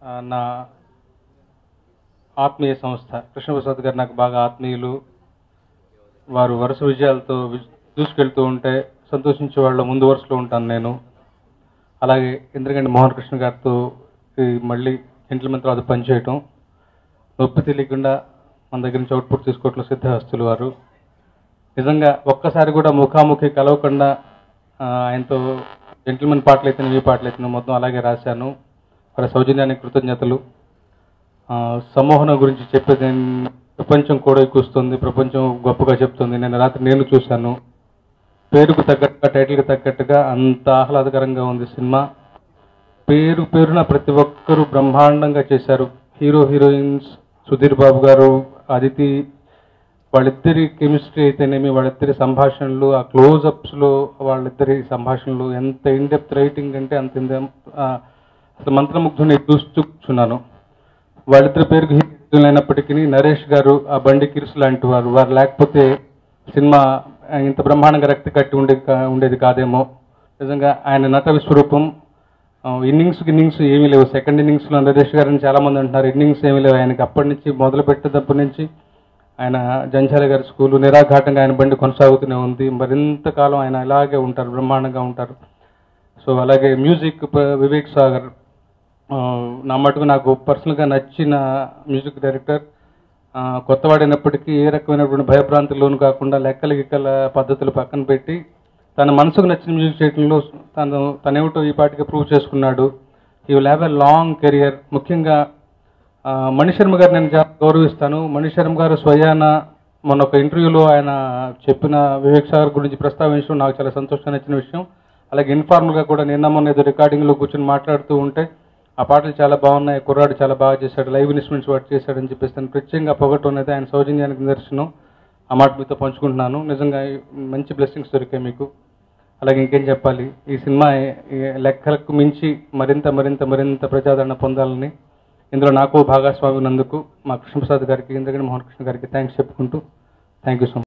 నా ఆత్మీయ సంస్థ కృష్ణప్రసాద్ గారు నాకు బాగా ఆత్మీయులు. వారు వరుస విజయాలతో దూసుకెళ్తూ ఉంటే సంతోషించే వాళ్ళ ముందు వరుసలో ఉంటాను నేను. అలాగే ఇంద్రగంటి మోహన్ కృష్ణ గారితో మళ్ళీ జెంటిల్మెన్ తర్వాత పనిచేయటం, నొప్పి తెలియకుండా మన దగ్గర నుంచి అవుట్పుట్ తీసుకోవట్లో సిద్ధహస్తులు వారు. నిజంగా ఒక్కసారి కూడా ముఖాముఖి కలవకుండా ఆయనతో జెంటిల్మెన్ పాటలు అయితే ఈ పాటలు అయితే మొత్తం అలాగే రాశాను. వారి సౌజన్యానికి కృతజ్ఞతలు. సమ్మోహనం గురించి చెప్పేది ప్రపంచం కూడా ఎక్కువస్తుంది, ప్రపంచం గొప్పగా చెప్తుంది. నేను రాత్రి నేను చూశాను. పేరుకు తగ్గట్టుగా, టైటిల్కి తగ్గట్టుగా అంత ఆహ్లాదకరంగా ఉంది సినిమా. పేరున ప్రతి ఒక్కరూ బ్రహ్మాండంగా చేశారు. హీరో హీరోయిన్స్ సుధీర్ బాబు గారు, అదితి, వాళ్ళిద్దరి కెమిస్ట్రీ అయితేనేమి, వాళ్ళిద్దరి సంభాషణలు, ఆ క్లోజప్స్లో వాళ్ళిద్దరి సంభాషణలు ఎంత ఇన్డెప్త్ రైటింగ్ అంటే అంత అసలు మంత్రముగ్ధుని చూస్తూ కూర్చున్నాను. వాళ్ళిద్దరి పేరుకు హీరోలు అయినప్పటికీ నరేష్ గారు ఆ బండి కిరుసు లాంటి వారు లేకపోతే సినిమా ఇంత బ్రహ్మాండంగా రక్తి కట్టి ఉండేది కాదేమో. నిజంగా ఆయన నట విశ్వరూపం. ఇన్నింగ్స్ ఏమీ లేవు. సెకండ్ ఇన్నింగ్స్లో నరేష్ గారిని చాలామంది అంటున్నారు, ఇన్నింగ్స్ ఏమీ లేవు ఆయనకి. అప్పటి నుంచి మొదలు పెట్టేటప్పటి నుంచి ఆయన జంఝాల గారి స్కూలు నిరాఘాటంగా ఆయన బండి కొనసాగుతూనే ఉంది. మరింత కాలం ఆయన ఇలాగే ఉంటారు, బ్రహ్మాండంగా ఉంటారు. సో అలాగే మ్యూజిక్ వివేక్ సాగర్ నా మటుకు నాకు పర్సనల్గా నచ్చిన మ్యూజిక్ డైరెక్టర్. కొత్తవాడైనప్పటికీ ఏ రకమైనటువంటి భయభ్రాంతుల్లోనూ కాకుండా లెక్కల పద్ధతులు పక్కన పెట్టి తన మనసుకు నచ్చిన మ్యూజిక్ చేయడంలో తనేమిటో ఈ పాటికి ప్రూవ్ చేసుకున్నాడు. He will have a long career. ముఖ్యంగా మణిశర్మ గారు నేను చాలా గౌరవిస్తాను. మణిశర్మ గారు స్వయాన మొన్న ఒక ఇంటర్వ్యూలో ఆయన చెప్పిన వివేక్ సాగర్ గురించి ప్రస్తావించడం నాకు చాలా సంతోషంగా నచ్చిన విషయం. అలాగే ఇన్ఫార్మల్గా కూడా నిన్న మొన్న ఏదో రికార్డింగ్లో కూర్చొని మాట్లాడుతూ ఉంటే ఆ పాటలు చాలా బాగున్నాయి, కుర్రాడు చాలా బాగా చేశాడు, లైవ్ ఇన్స్ట్రుమెంట్స్ వాటి చేశాడని చెప్పేసి తను ప్రత్యేకంగా పొగట్టం అనేది ఆయన సౌజన్యానికి నిదర్శనం. ఆ మాట మీతో పంచుకుంటున్నాను. నిజంగా మంచి బ్లెస్సింగ్స్ దొరికాయి మీకు. అలాగే ఇంకేం చెప్పాలి, ఈ సినిమా లెక్కలకు మించి మరింత ప్రజాదరణ పొందాలని, ఇందులో నాకు భాగస్వామి ఉన్నందుకు మా కృష్ణప్రసాద్ గారికి, ఇంద్రగంటి మోహన్ కృష్ణ గారికి థ్యాంక్స్ చెప్పుకుంటూ థ్యాంక్ యూ సో మచ్.